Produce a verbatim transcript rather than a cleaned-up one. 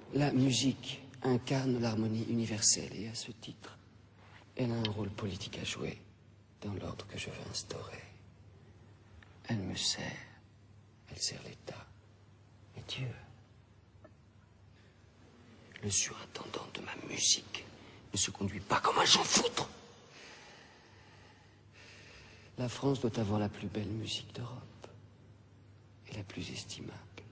La musique incarne l'harmonie universelle et à ce titre, elle a un rôle politique à jouer dans l'ordre que je veux instaurer. Elle me sert, elle sert l'État et Dieu. Le surintendant de ma musique ne se conduit pas comme un Jean foutre. La France doit avoir la plus belle musique d'Europe et la plus estimable.